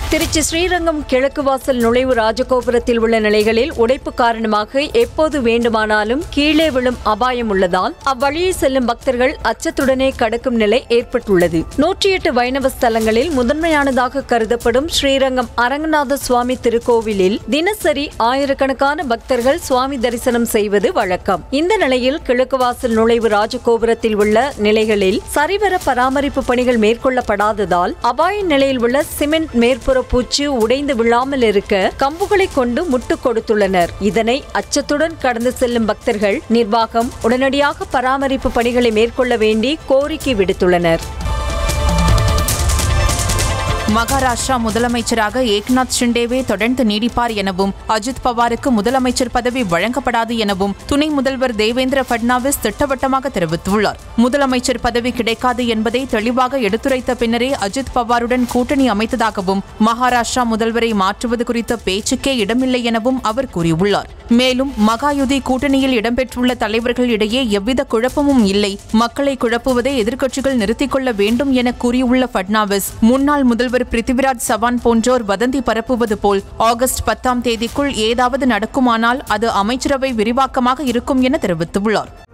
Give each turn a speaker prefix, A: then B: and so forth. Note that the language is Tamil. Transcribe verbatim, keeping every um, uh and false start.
A: திருச்சி ஸ்ரீரங்கம் கிழக்கு வாசல் நுழைவு ராஜகோபுரத்தில் உள்ள நிலைகளில் உடைப்பு காரணமாக எப்போது வேண்டுமானாலும் கீழே விழும் அபாயம் உள்ளதால் அவ்வழியே செல்லும் பக்தர்கள் அச்சத்துடனே கடக்கும் நிலை ஏற்பட்டுள்ளது. நூற்றி எட்டு வைணவ ஸ்தலங்களில் முதன்மையானதாக கருதப்படும் ஸ்ரீரங்கம் அரங்கநாத சுவாமி திருக்கோவிலில் தினசரி ஆயிரக்கணக்கான பக்தர்கள் சுவாமி தரிசனம் செய்வது வழக்கம். இந்த நிலையில் கிழக்கு வாசல் நுழைவு ராஜகோபுரத்தில் உள்ள நிலைகளில் சரிவர பராமரிப்பு பணிகள் மேற்கொள்ளப்படாததால் அபாய நிலையில் உள்ள சிமெண்ட் மேற்புற பூச்சி உடைந்து விழாமல் இருக்க கம்புகளை கொண்டு முட்டு கொடுத்துள்ளனர். இதனை அச்சத்துடன் கடந்து செல்லும் பக்தர்கள் நிர்வாகம் உடனடியாக பராமரிப்பு பணிகளை மேற்கொள்ள வேண்டி கோரிக்கை விடுத்துள்ளனர்.
B: மகாராஷ்டிரா முதலமைச்சராக ஏக்நாத் ஷிண்டேவே தொடர்ந்து நீடிப்பார் எனவும் அஜித் பவாருக்கு முதலமைச்சர் பதவி வழங்கப்படாது எனவும் துணை முதல்வர் தேவேந்திர பட்னாவிஸ் திட்டவட்டமாக தெரிவித்துள்ளார். முதலமைச்சர் பதவி கிடைக்காது என்பதை தெளிவாக எடுத்துரைத்த பின்னரே அஜித் பவாருடன் கூட்டணி அமைத்ததாகவும் மகாராஷ்டிரா முதல்வரை மாற்றுவது குறித்த பேச்சுக்கே இடமில்லை எனவும் அவர் கூறியுள்ளார். மேலும் மகாயுதி கூட்டணியில் இடம்பெற்றுள்ள தலைவர்கள் இடையே எவ்வித குழப்பமும் இல்லை, மக்களை குழப்புவதை எதிர்க்கட்சிகள் நிறுத்திக் கொள்ள வேண்டும் என கூறியுள்ள பட்னாவிஸ் முன்னாள் முதல்வர் பிருத்திவிராஜ் சவான் போன்றோர் வதந்தி பரப்புவது போல் ஆகஸ்ட் பத்தாம் தேதிக்குள் ஏதாவது நடக்குமானால் அது அமைச்சரவை விரிவாக்கமாக இருக்கும் என தெரிவித்துள்ளார்.